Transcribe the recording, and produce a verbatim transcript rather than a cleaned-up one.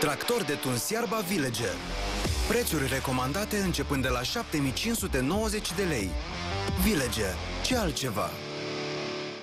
Tractor de tuns iarba Villager. Prețuri recomandate începând de la șapte mii cinci sute nouăzeci de lei. Villager. Ce altceva?